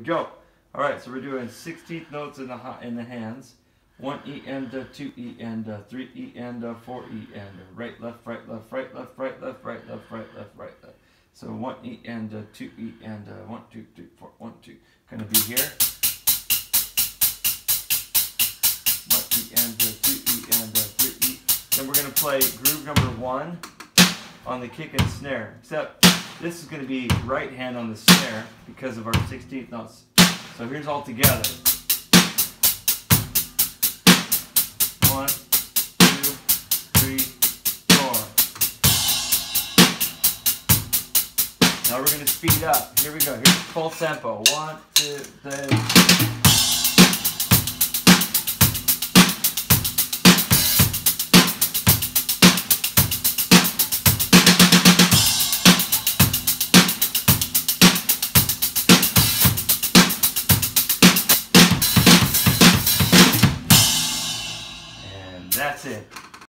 go. All right, so we're doing 16th notes in the hands. 1 E and 2 E and 3 E and 4 E and right, left, right, left, right, left, right, left, right, left, right, left, right, left. So 1 E and 2 E and 1, 2, 3, 4, 1, 2. Gonna be here. 1 E and 2 E and 3 E. Then we're gonna play groove number 1 on the kick and snare. Except this is gonna be right hand on the snare because of our 16th notes. So here's all together. 1, 2, 3, 4. Now we're going to speed up. Here we go. Here's full tempo. 1, 2, 3. That's it.